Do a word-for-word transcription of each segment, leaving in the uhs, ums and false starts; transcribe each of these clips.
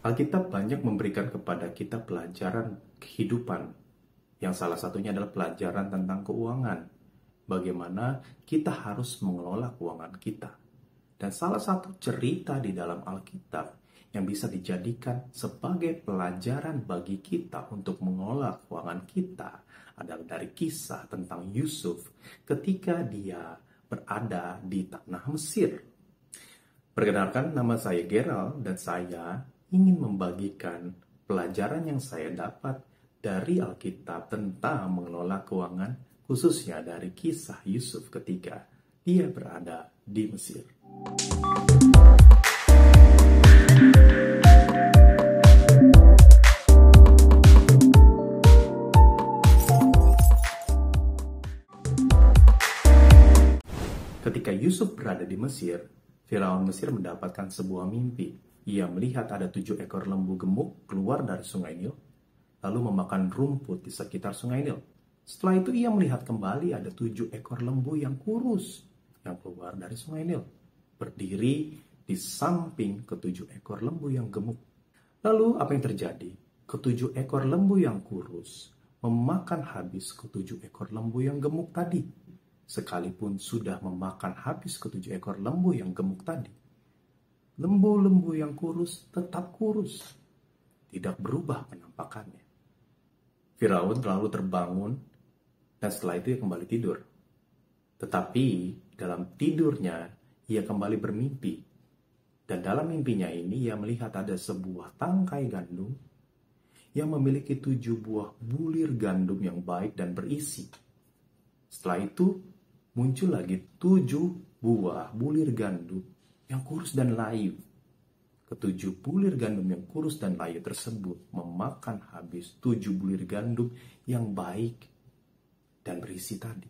Alkitab banyak memberikan kepada kita pelajaran kehidupan, yang salah satunya adalah pelajaran tentang keuangan. Bagaimana kita harus mengelola keuangan kita. Dan salah satu cerita di dalam Alkitab yang bisa dijadikan sebagai pelajaran bagi kita untuk mengelola keuangan kita adalah dari kisah tentang Yusuf ketika dia berada di tanah Mesir. Perkenalkan, nama saya Gerald dan saya ingin membagikan pelajaran yang saya dapat dari Alkitab tentang mengelola keuangan, khususnya dari kisah Yusuf ketika dia berada di Mesir. Ketika Yusuf berada di Mesir, Firaun Mesir mendapatkan sebuah mimpi. Ia melihat ada tujuh ekor lembu gemuk keluar dari sungai Nil, lalu memakan rumput di sekitar sungai Nil. Setelah itu ia melihat kembali ada tujuh ekor lembu yang kurus yang keluar dari sungai Nil, berdiri di samping ketujuh ekor lembu yang gemuk. Lalu apa yang terjadi? Ketujuh ekor lembu yang kurus memakan habis ketujuh ekor lembu yang gemuk tadi. Sekalipun sudah memakan habis ketujuh ekor lembu yang gemuk tadi, lembu-lembu yang kurus tetap kurus, tidak berubah penampakannya. Firaun lalu terbangun dan setelah itu ia kembali tidur. Tetapi dalam tidurnya ia kembali bermimpi. Dan dalam mimpinya ini ia melihat ada sebuah tangkai gandum yang memiliki tujuh buah bulir gandum yang baik dan berisi. Setelah itu muncul lagi tujuh buah bulir gandum yang kurus dan layu. Ketujuh bulir gandum yang kurus dan layu tersebut memakan habis tujuh bulir gandum yang baik dan berisi tadi.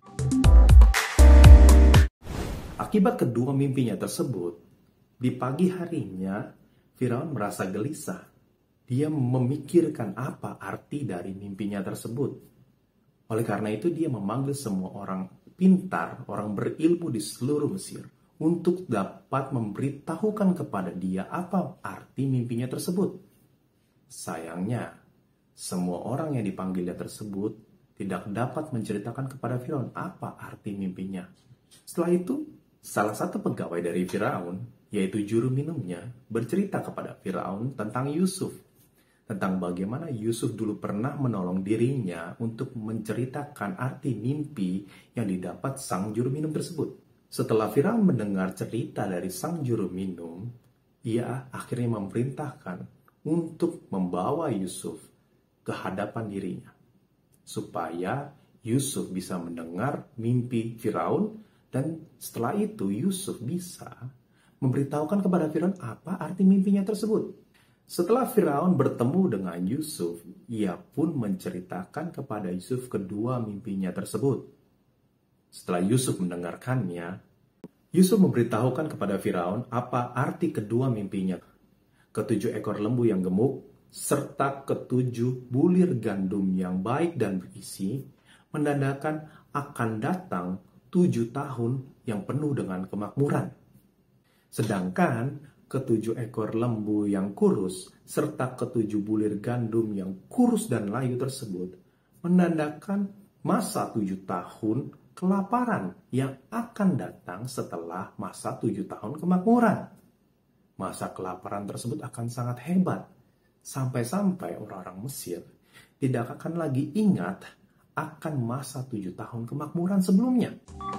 Akibat kedua mimpinya tersebut, di pagi harinya Firaun merasa gelisah. Dia memikirkan apa arti dari mimpinya tersebut. Oleh karena itu dia memanggil semua orang pintar, orang berilmu di seluruh Mesir untuk dapat memberitahukan kepada dia apa arti mimpinya tersebut. Sayangnya, semua orang yang dipanggilnya tersebut tidak dapat menceritakan kepada Firaun apa arti mimpinya. Setelah itu, salah satu pegawai dari Firaun, yaitu juru minumnya, bercerita kepada Firaun tentang Yusuf. Tentang bagaimana Yusuf dulu pernah menolong dirinya untuk menceritakan arti mimpi yang didapat sang juru minum tersebut. Setelah Firaun mendengar cerita dari sang juru minum, ia akhirnya memerintahkan untuk membawa Yusuf ke hadapan dirinya, supaya Yusuf bisa mendengar mimpi Firaun, dan setelah itu Yusuf bisa memberitahukan kepada Firaun apa arti mimpinya tersebut. Setelah Firaun bertemu dengan Yusuf, ia pun menceritakan kepada Yusuf kedua mimpinya tersebut. Setelah Yusuf mendengarkannya, Yusuf memberitahukan kepada Firaun apa arti kedua mimpinya. Ketujuh ekor lembu yang gemuk, serta ketujuh bulir gandum yang baik dan berisi, menandakan akan datang tujuh tahun yang penuh dengan kemakmuran. Sedangkan ketujuh ekor lembu yang kurus, serta ketujuh bulir gandum yang kurus dan layu tersebut, menandakan masa tujuh tahun kelaparan yang akan datang setelah masa tujuh tahun kemakmuran. Masa kelaparan tersebut akan sangat hebat, sampai-sampai orang-orang Mesir tidak akan lagi ingat akan masa tujuh tahun kemakmuran sebelumnya.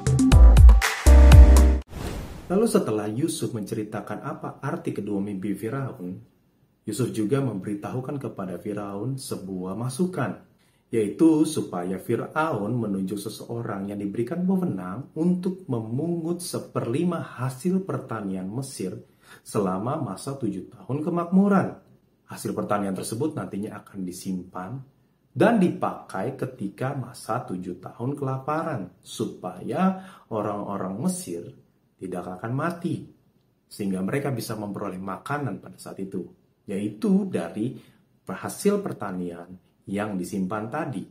Lalu setelah Yusuf menceritakan apa arti kedua mimpi Firaun, Yusuf juga memberitahukan kepada Firaun sebuah masukan, yaitu supaya Firaun menunjuk seseorang yang diberikan wewenang untuk memungut seperlima hasil pertanian Mesir selama masa tujuh tahun kemakmuran. Hasil pertanian tersebut nantinya akan disimpan dan dipakai ketika masa tujuh tahun kelaparan, supaya orang-orang Mesir tidak akan mati, sehingga mereka bisa memperoleh makanan pada saat itu, yaitu dari hasil pertanian yang disimpan tadi.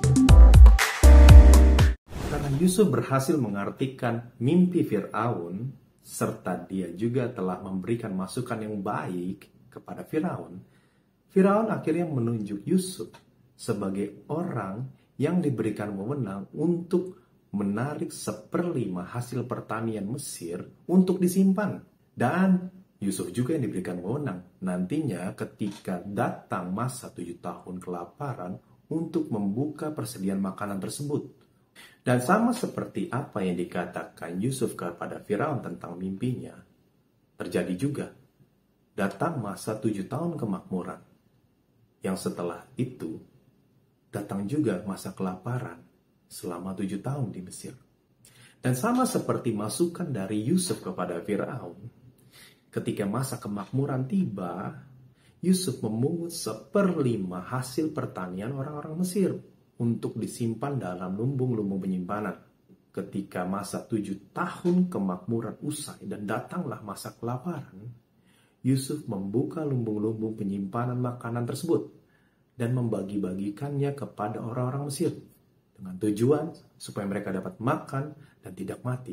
Karena Yusuf berhasil mengartikan mimpi Firaun, serta dia juga telah memberikan masukan yang baik, kepada Firaun, Firaun akhirnya menunjuk Yusuf sebagai orang yang diberikan wewenang untuk menarik seperlima hasil pertanian Mesir untuk disimpan. Dan Yusuf juga yang diberikan wewenang nantinya ketika datang masa tujuh tahun kelaparan untuk membuka persediaan makanan tersebut. Dan sama seperti apa yang dikatakan Yusuf kepada Firaun tentang mimpinya, terjadi juga. Datang masa tujuh tahun kemakmuran, yang setelah itu datang juga masa kelaparan selama tujuh tahun di Mesir. Dan sama seperti masukan dari Yusuf kepada Firaun, ketika masa kemakmuran tiba, Yusuf memungut seperlima hasil pertanian orang-orang Mesir untuk disimpan dalam lumbung-lumbung penyimpanan. Ketika masa tujuh tahun kemakmuran usai dan datanglah masa kelaparan, Yusuf membuka lumbung-lumbung penyimpanan makanan tersebut dan membagi-bagikannya kepada orang-orang Mesir dengan tujuan supaya mereka dapat makan dan tidak mati.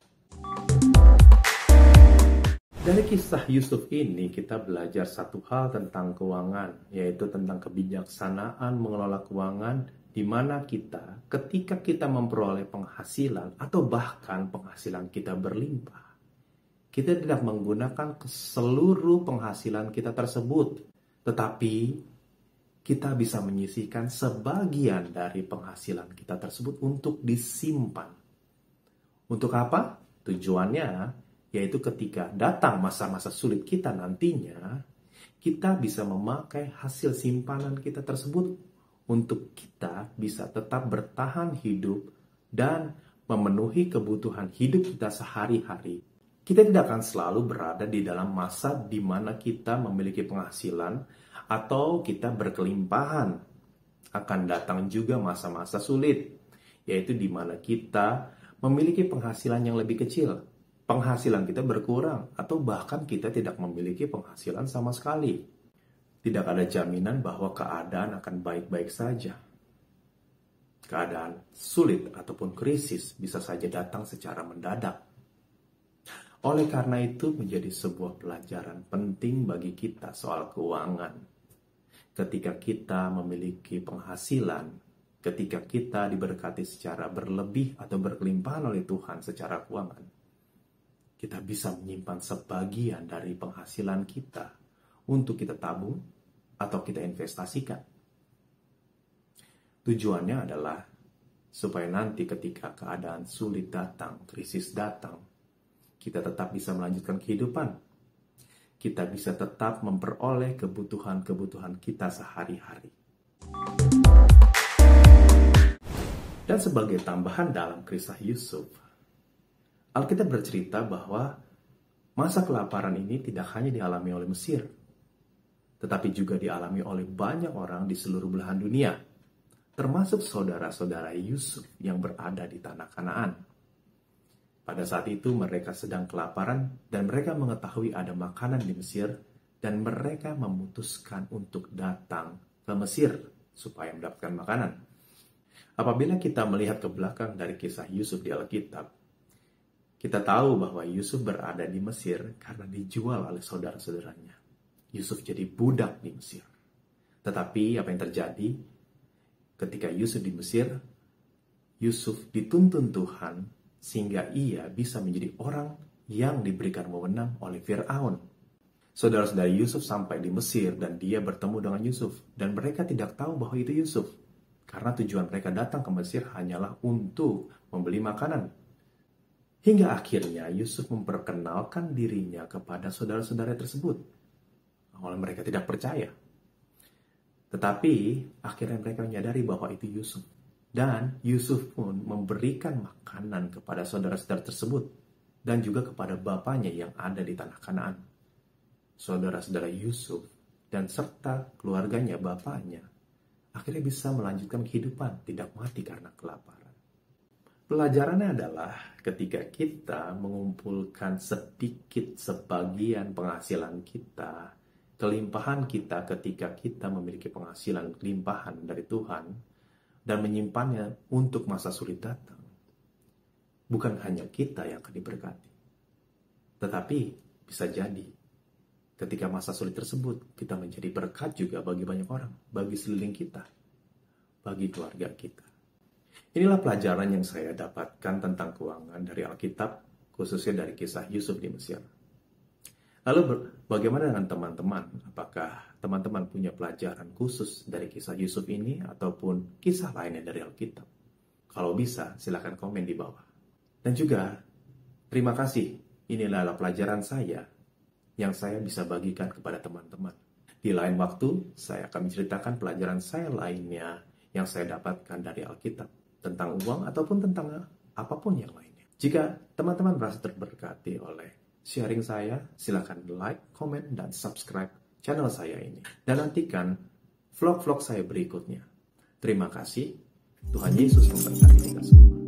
Dari kisah Yusuf ini kita belajar satu hal tentang keuangan, yaitu tentang kebijaksanaan mengelola keuangan, di mana kita ketika kita memperoleh penghasilan atau bahkan penghasilan kita berlimpah, kita tidak menggunakan seluruh penghasilan kita tersebut, tetapi kita bisa menyisihkan sebagian dari penghasilan kita tersebut untuk disimpan. Untuk apa? Tujuannya yaitu ketika datang masa-masa sulit kita nantinya, kita bisa memakai hasil simpanan kita tersebut untuk kita bisa tetap bertahan hidup dan memenuhi kebutuhan hidup kita sehari-hari. Kita tidak akan selalu berada di dalam masa di mana kita memiliki penghasilan atau kita berkelimpahan. Akan datang juga masa-masa sulit, yaitu di mana kita memiliki penghasilan yang lebih kecil. Penghasilan kita berkurang atau bahkan kita tidak memiliki penghasilan sama sekali. Tidak ada jaminan bahwa keadaan akan baik-baik saja. Keadaan sulit ataupun krisis bisa saja datang secara mendadak. Oleh karena itu menjadi sebuah pelajaran penting bagi kita soal keuangan. Ketika kita memiliki penghasilan, ketika kita diberkati secara berlebih atau berkelimpahan oleh Tuhan secara keuangan, kita bisa menyimpan sebagian dari penghasilan kita untuk kita tabung atau kita investasikan. Tujuannya adalah supaya nanti ketika keadaan sulit datang, krisis datang, kita tetap bisa melanjutkan kehidupan. Kita bisa tetap memperoleh kebutuhan-kebutuhan kita sehari-hari. Dan sebagai tambahan dalam kisah Yusuf, Alkitab bercerita bahwa masa kelaparan ini tidak hanya dialami oleh Mesir, tetapi juga dialami oleh banyak orang di seluruh belahan dunia, termasuk saudara-saudara Yusuf yang berada di tanah Kanaan. Pada saat itu mereka sedang kelaparan dan mereka mengetahui ada makanan di Mesir dan mereka memutuskan untuk datang ke Mesir supaya mendapatkan makanan. Apabila kita melihat ke belakang dari kisah Yusuf di Alkitab, kita tahu bahwa Yusuf berada di Mesir karena dijual oleh saudara-saudaranya. Yusuf jadi budak di Mesir. Tetapi apa yang terjadi ketika Yusuf di Mesir? Yusuf dituntun Tuhan sehingga ia bisa menjadi orang yang diberikan wewenang oleh Firaun. Saudara-saudara Yusuf sampai di Mesir dan dia bertemu dengan Yusuf. Dan mereka tidak tahu bahwa itu Yusuf. Karena tujuan mereka datang ke Mesir hanyalah untuk membeli makanan. Hingga akhirnya Yusuf memperkenalkan dirinya kepada saudara-saudara tersebut. Oleh mereka tidak percaya. Tetapi akhirnya mereka menyadari bahwa itu Yusuf. Dan Yusuf pun memberikan makanan kepada saudara-saudara tersebut. Dan juga kepada bapaknya yang ada di tanah Kanaan. Saudara-saudara Yusuf dan serta keluarganya, bapaknya, akhirnya bisa melanjutkan kehidupan, tidak mati karena kelaparan. Pelajarannya adalah ketika kita mengumpulkan sedikit sebagian penghasilan kita, kelimpahan kita ketika kita memiliki penghasilan kelimpahan dari Tuhan dan menyimpannya untuk masa sulit datang. Bukan hanya kita yang akan diberkati, tetapi bisa jadi ketika masa sulit tersebut, kita menjadi berkat juga bagi banyak orang, bagi sekeliling kita, bagi keluarga kita. Inilah pelajaran yang saya dapatkan tentang keuangan dari Alkitab, khususnya dari kisah Yusuf di Mesir. Lalu bagaimana dengan teman-teman? Apakah teman-teman punya pelajaran khusus dari kisah Yusuf ini ataupun kisah lainnya dari Alkitab? Kalau bisa, silakan komen di bawah. Dan juga, terima kasih. Inilah pelajaran saya yang saya bisa bagikan kepada teman-teman. Di lain waktu, saya akan menceritakan pelajaran saya lainnya yang saya dapatkan dari Alkitab tentang uang ataupun tentang apapun yang lainnya. Jika teman-teman merasa terberkati oleh sharing saya, silakan like, komen, dan subscribe channel saya ini. Dan nantikan vlog-vlog saya berikutnya. Terima kasih. Tuhan Yesus memberkati kita semua.